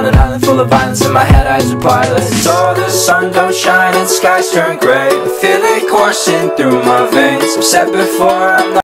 an island full of violence. In my head eyes are pilot. All the sun don't shine and skies turn gray. I feel it coursing through my veins. I've said before, I'm not